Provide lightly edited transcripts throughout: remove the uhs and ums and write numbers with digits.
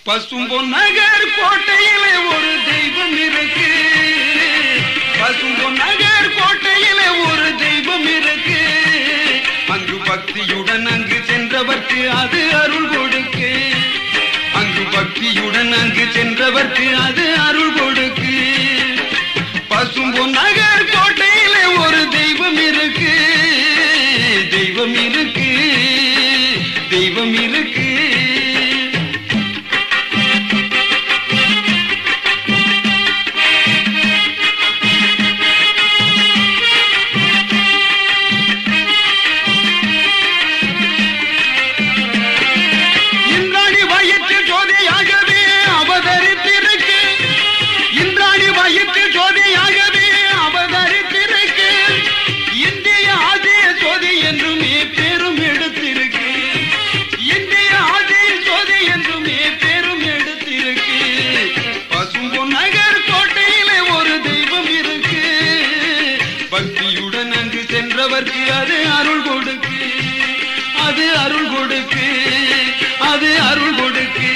பசும்பொன் நகர் கோட்டையிலே ஒரு தெய்வம் இருக்கு. பசும்பொன் நகர் கோட்டையிலே ஒரு தெய்வம் இருக்கு. அங்கு பக்தியுடன் அங்கு சென்றவர்க்கு அது அருள் கொடுக்கு. அங்கு பக்தியுடன் அங்கு சென்றவர்க்கு அது அருள் கொடுக்கு. பசும்பொன் நகர் கோட்டையிலே ஒரு தெய்வம் இருக்கு. தெய்வம் இருக்கு, தெய்வம் இருக்கு. அது அருள் கொடுக்கு, அது அருள் கொடுக்கு, அது அருள் கொடுக்கு.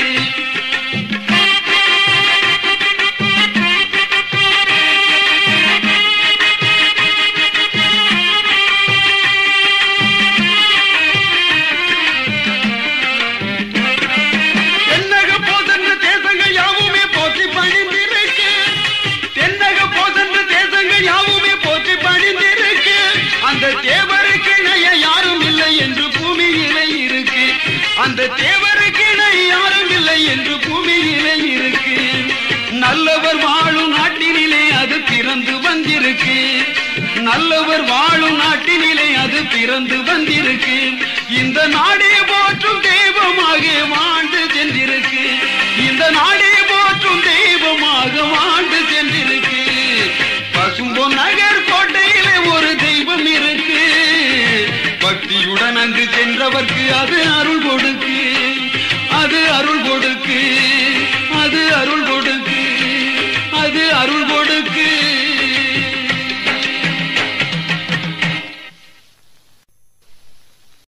தென்னக போதென்ற தேசங்கள் யாவுமே போற்றி பணிந்திருக்கு. தென்னக போதென்ற தேசங்கள் யாவுமே போற்றி பணிந்திருக்கு. அந்த தேவருக்கு இணைய யாரும் இல்லை என்று பூமியிலே இருக்கு. அந்த தேவருக்கு இணைய யாரும் இல்லை என்று பூமியிலே இருக்கு. நல்லவர் வாழும் நாட்டினிலே அது பிறந்து வந்திருக்கு. நல்லவர் வாழும் நாட்டினிலே அது பிறந்து வந்திருக்கு. இந்த நாடே போற்றும் தெய்வமாக வாழ்ந்து சென்றிருக்கு. இந்த நாடே போற்றும் தெய்வமாக வாழ்ந்து சென்றிருக்கு. பசும்பொன் நகர் கோட்டையிலே ஒரு தெய்வம் இருக்கு. பக்தியுடன் அங்கு சென்றவர்க்கு அது அருள் கொடுக்கு. அது அருள் கொடுக்கு, அது அருள் கொடுக்கு, அது அருள்